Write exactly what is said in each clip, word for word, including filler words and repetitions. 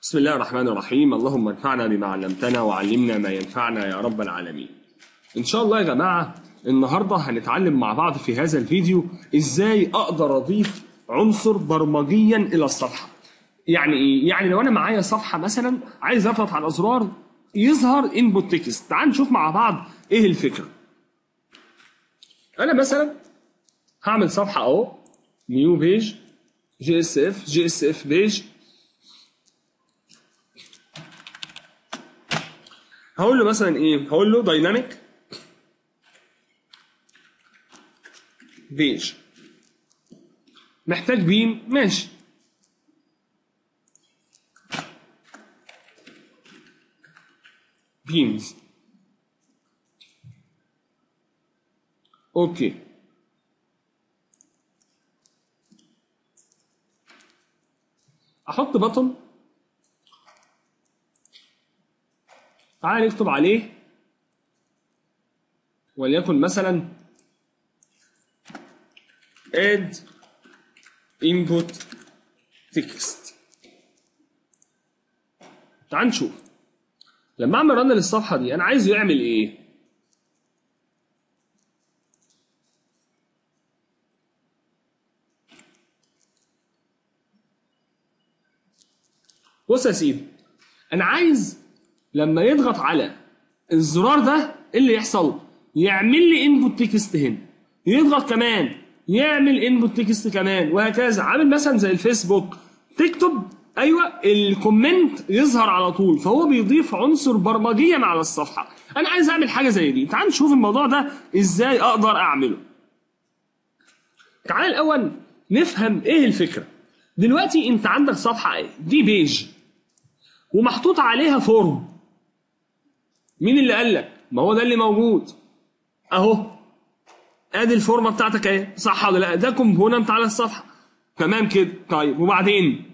بسم الله الرحمن الرحيم. اللهم انفعنا بما علمتنا وعلمنا ما ينفعنا يا رب العالمين. ان شاء الله يا جماعة النهاردة هنتعلم مع بعض في هذا الفيديو ازاي اقدر اضيف عنصر برمجيا الى الصفحة. يعني ايه؟ يعني لو انا معايا صفحة مثلا عايز اضغط على زرار يظهر انبوت تكست. تعال نشوف مع بعض ايه الفكرة. انا مثلا هعمل صفحة اهو، نيو بيج جي اس اف جي اس اف بيج. هقول له مثلا ايه؟ هقول له دايناميك بيج. محتاج بيم، ماشي. بيمز، اوكي. احط بطن، تعالى نكتب عليه وليكن مثلا add input text. تعال نشوف لما اعمل رن للصفحه دي انا عايزه يعمل ايه. بص يا سيدي، انا عايز لما يضغط على الزرار ده ايه اللي يحصل؟ يعمل لي انبوت تكست هنا، يضغط كمان يعمل انبوت تكست كمان، وهكذا. عامل مثلا زي الفيسبوك، تكتب ايوه الكومنت يظهر على طول، فهو بيضيف عنصر برمجيا على الصفحه. انا عايز اعمل حاجه زي دي. تعال نشوف الموضوع ده ازاي اقدر اعمله. تعال الاول نفهم ايه الفكره. دلوقتي انت عندك صفحه ايه دي، بيج ومحطوط عليها فورم. مين اللي قال لك؟ ما هو ده اللي موجود اهو، ادي الفورمه بتاعتك اهي، صح ولا لا؟ ده كومبوننت على الصفحه، تمام كده. طيب وبعدين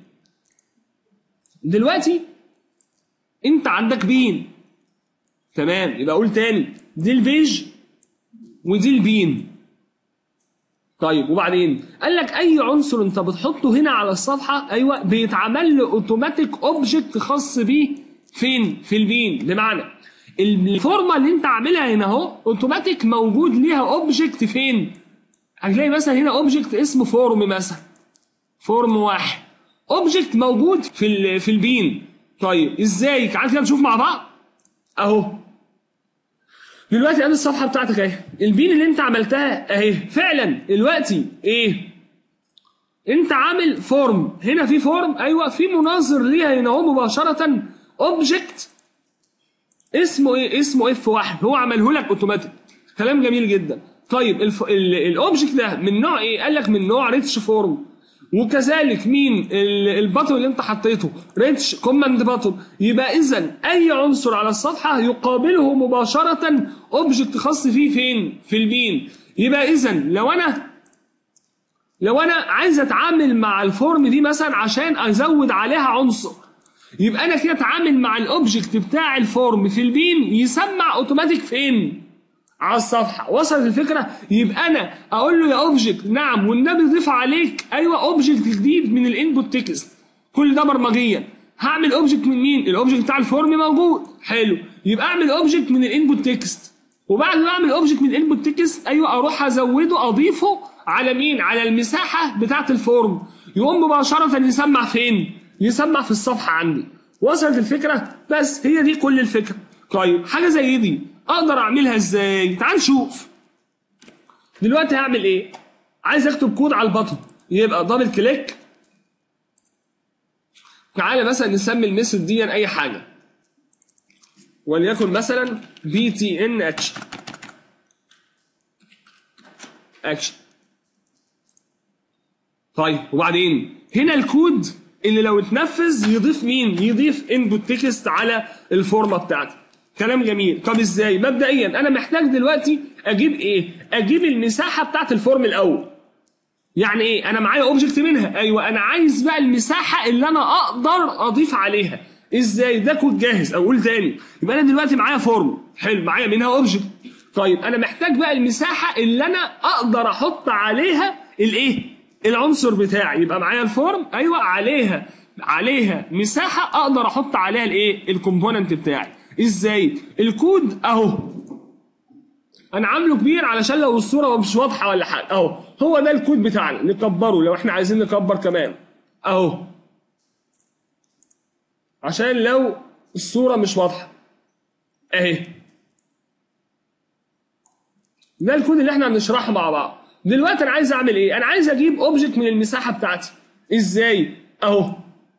دلوقتي انت عندك بين، تمام. يبقى اقول تاني دي البيج ودي البين. طيب وبعدين قال لك اي عنصر انت بتحطه هنا على الصفحه ايوه بيتعمل له اوتوماتيك اوبجكت خاص بيه فين؟ في البين. بمعنى الفورمه اللي انت عاملها هنا اهو اوتوماتيك موجود ليها اوبجكت فين؟ هتلاقي مثلا هنا اوبجكت اسمه فورم، مثلا فورم واحد، اوبجكت موجود في في البين. طيب ازاي؟ تعال كده نشوف مع بعض اهو. دلوقتي ادي الصفحه بتاعتك اهي، البين اللي انت عملتها اهي. فعلا دلوقتي ايه؟ انت عامل فورم، هنا في فورم ايوه، في مناظر ليها هنا اهو مباشره، اوبجكت اسمه ايه؟ اسمه اف واحد، هو عمله لك اوتوماتيك. كلام جميل جدا. طيب الاوبجكت ده من نوع ايه؟ قال لك من نوع ريتش فورم. وكذلك مين؟ الباتون اللي انت حطيته ريتش كوماند باتون. يبقى اذا اي عنصر على الصفحه يقابله مباشره اوبجكت خاص فيه فين؟ في البين. يبقى اذا لو انا لو انا عايز اتعامل مع الفورم دي مثلا عشان ازود عليها عنصر، يبقى انا كده اتعامل مع الاوبجكت بتاع الفورم في البين يسمع اوتوماتيك فين؟ على الصفحه. وصلت الفكره؟ يبقى انا اقول له يا اوبجكت نعم والنبي ضيف عليك ايوه اوبجكت جديد من الانبوت تكست. كل ده برمجيا. هعمل اوبجكت من مين؟ الاوبجكت بتاع الفورم موجود، حلو. يبقى اعمل اوبجكت من الانبوت تكست، وبعد ما اعمل اوبجكت من الانبوت تكست ايوه اروح ازوده اضيفه على مين؟ على المساحه بتاعه الفورم. يقوم مباشره يسمع فين؟ يسمع في الصفحه عندي. وصلت الفكره؟ بس هي دي كل الفكره. طيب حاجه زي دي اقدر اعملها ازاي؟ تعال نشوف. دلوقتي هعمل ايه؟ عايز اكتب كود على البطن، يبقى دبل كليك. تعالى مثلا نسمي الميثود دي اي حاجه، وليكن مثلا بي تي ان اتش اكشن. طيب وبعدين هنا الكود اللي لو اتنفذ يضيف مين؟ يضيف انبوت تكست على الفورمه بتاعتي. كلام جميل. طب ازاي؟ مبدئيا انا محتاج دلوقتي اجيب ايه؟ اجيب المساحه بتاعت الفورم الاول. يعني ايه؟ انا معايا اوبجكت منها ايوه، انا عايز بقى المساحه اللي انا اقدر اضيف عليها. ازاي؟ ده كود جاهز. اقول تاني، يبقى انا دلوقتي معايا فورم، حلو، معايا منها اوبجكت. طيب انا محتاج بقى المساحه اللي انا اقدر احط عليها الايه؟ العنصر بتاعي. يبقى معايا الفورم ايوه، عليها عليها مساحه اقدر احط عليها الايه الكومبوننت بتاعي. ازاي؟ الكود اهو انا عامله كبير علشان لو الصوره مش واضحه ولا حاجه اهو، هو ده الكود بتاعنا. نكبره لو احنا عايزين نكبر كمان اهو، عشان لو الصوره مش واضحه اهي. ده الكود اللي احنا هنشرحه مع بعض. دلوقتي انا عايز اعمل ايه؟ انا عايز اجيب اوبجكت من المساحه بتاعتي. ازاي؟ اهو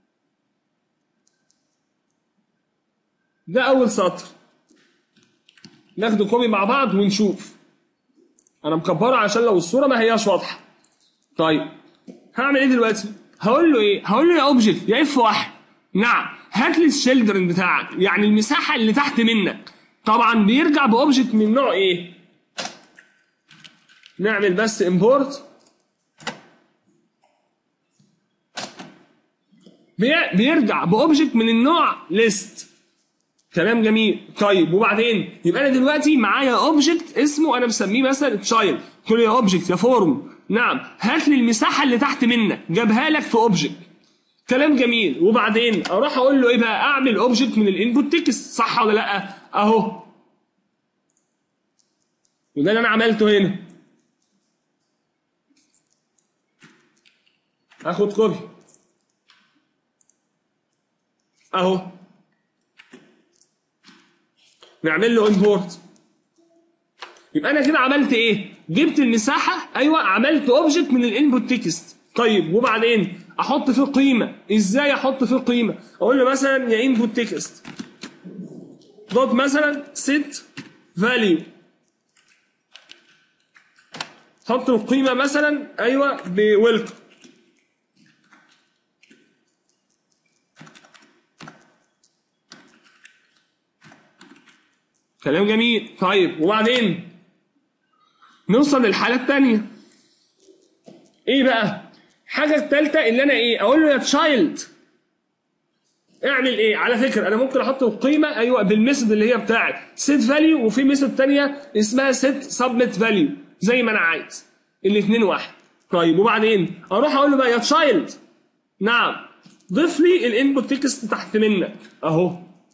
ده اول سطر، ناخده كوبي مع بعض ونشوف. انا مكبره عشان لو الصوره ما هياش واضحه. طيب هعمل ايه دلوقتي؟ هقول له ايه؟ هقول له يا اوبجكت يا اف واحد نعم هات لي الشيلدرن بتاعك، يعني المساحه اللي تحت منك. طبعا بيرجع باوبجكت من نوع ايه؟ نعمل بس امبورت، بيرجع باوبجكت من النوع ليست. كلام جميل. طيب وبعدين يبقى انا دلوقتي معايا اوبجكت اسمه انا مسميه مثلا تشايلد. قلت له يا اوبجكت يا فورم نعم هات لي المساحه اللي تحت منك، جابها لك في اوبجكت. كلام جميل. وبعدين اروح اقول له ايه بقى؟ اعمل اوبجكت من الانبوت تكست، صح ولا لا؟ اهو وده اللي انا عملته هنا. اخد كوبي اهو، نعمل له امبورت. يبقى انا كده عملت ايه؟ جبت المساحه، ايوه عملت اوبجكت من الانبوت تكست. طيب وبعدين احط فيه قيمه. ازاي احط فيه قيمه؟ اقول له مثلا يا انبوت تكست دوت مثلا set value، حط القيمه مثلا ايوه بويلكم. كلام جميل. طيب وبعدين نوصل للحاله الثانيه. ايه بقى؟ الحاجه الثالثه اللي انا ايه؟ اقول له يا تشايلد اعمل ايه؟ على فكره انا ممكن احط القيمه ايوه بالميثود اللي هي بتاعت set value، وفي ميثود ثانيه اسمها set submit value زي ما انا عايز. الاثنين واحد. طيب وبعدين اروح اقول له بقى يا تشايلد نعم ضيف لي الانبوت تكست تحت منك اهو،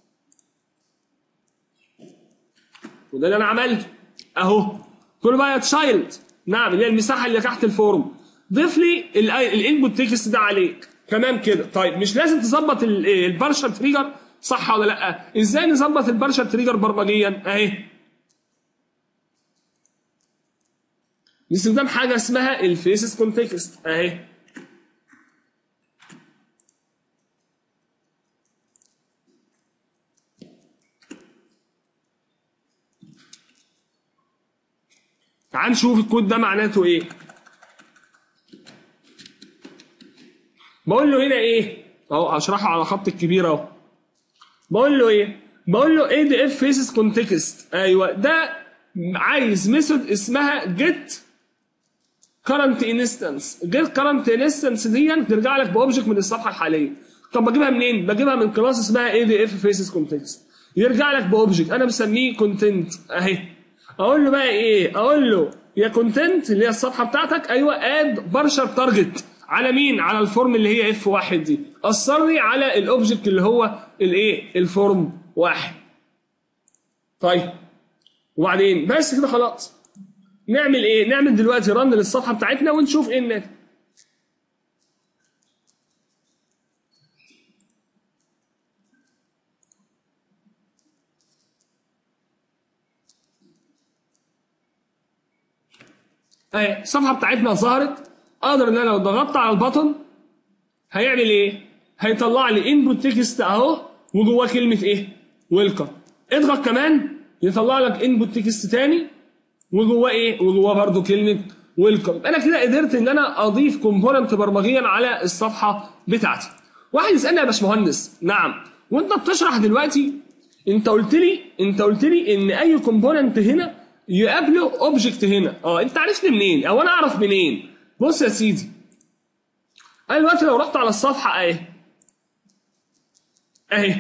وده اللي انا عملته اهو. قلت له بقى يا تشايلد نعم اللي هي المساحه اللي تحت الفورم ضيف لي الانبوت تكست ده عليك. تمام كده. طيب مش لازم تظبط البارشل تريجر، صح ولا لا؟ ازاي نظبط البارشل تريجر برمجيا؟ اهي باستخدام حاجه اسمها الفيسز كونتكست اهي. تعال نشوف الكود ده معناته ايه. بقول له هنا ايه؟ اهو هشرحه على خط الكبير اهو. بقول له ايه؟ بقول له اي دي اف فيسز كونتكست. ايوه ده عايز ميثود اسمها جيت كرنت انستنس. جيت كرنت انستنس دي ترجع لك باوبجكت من الصفحه الحاليه. طب بجيبها منين؟ بجيبها من كلاس اسمها اي دي اف فيسز كونتكست. يرجع لك باوبجكت انا مسميه كونتنت اهي. اقول له بقى ايه؟ اقول له يا كونتنت اللي هي الصفحه بتاعتك ايوه اد بارشل تارجت على مين؟ على الفورم اللي هي اف واحد دي. اثر لي على الاوبجكت اللي هو الايه؟ الفورم واحد. طيب وبعدين بس كده خلاص. نعمل ايه؟ نعمل دلوقتي رن للصفحه بتاعتنا ونشوف ايه الناتج. اهي الصفحه بتاعتنا ظهرت. اقدر ان انا لو ضغطت على البطن هيعمل ايه؟ هيطلع لي انبوت تكست اهو وجواه كلمه ايه؟ ويلكم. اضغط كمان يطلع لك انبوت تكست تاني وجواه ايه؟ وجواه برده كلمه ويلكم. انا كده قدرت ان انا اضيف كومبوننت برمجيا على الصفحه بتاعتي. واحد يسالني يا باشمهندس نعم وانت بتشرح دلوقتي انت قلت لي انت قلت لي ان اي كومبوننت هنا يقابله اوبجكت هنا. اه انت عرفت منين؟ او انا اعرف منين؟ بص يا سيدي انا دلوقتي لو رحت على الصفحه اهي اهي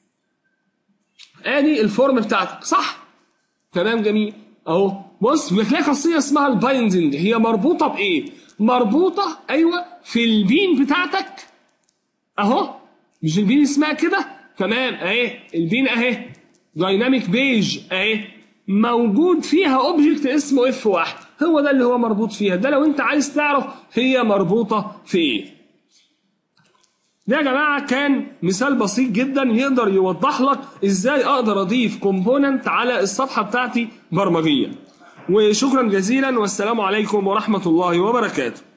ادي الفورم بتاعتك صح؟ تمام جميل اهو. بص بتلاقي خاصيه اسمها البايندنج. هي مربوطه بايه؟ مربوطه ايوه في البين بتاعتك اهو، مش البين اسمها كده؟ تمام اهي البين اهي دايناميك بيج اهي، موجود فيها اوبجكت اسمه اف واحد، هو ده اللي هو مربوط فيها. ده لو انت عايز تعرف هي مربوطه في ايه. ده يا جماعه كان مثال بسيط جدا يقدر يوضح لك ازاي اقدر اضيف كومبوننت على الصفحه بتاعتي برمجيا. وشكرا جزيلا والسلام عليكم ورحمه الله وبركاته.